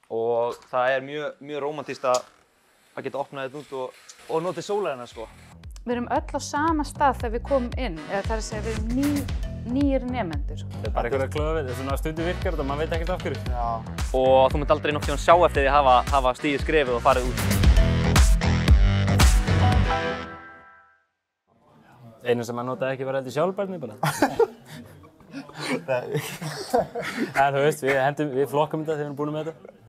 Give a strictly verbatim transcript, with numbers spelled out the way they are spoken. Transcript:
og það er mjög, mjög rómantískt að, að geta opnað þetta út og, og notið sólarinnar sko. Við erum öll á sama stað þegar við komum inn, eða það er að segja við erum ný, nýjir nemendur. Það er bara einhverja klöða við, það er svona stundum virkar þetta og maður veit ekkert af hverju. Já. Og þú munt aldrei nokkuð tímann sjá eftir því að hafa, hafa stigið skrefið og farið út. Einu sem maður notaði ekki var heldur sjálfbærni bara. En þú veist, við, hendum, við flokkum þetta þegar við erum búin með þetta.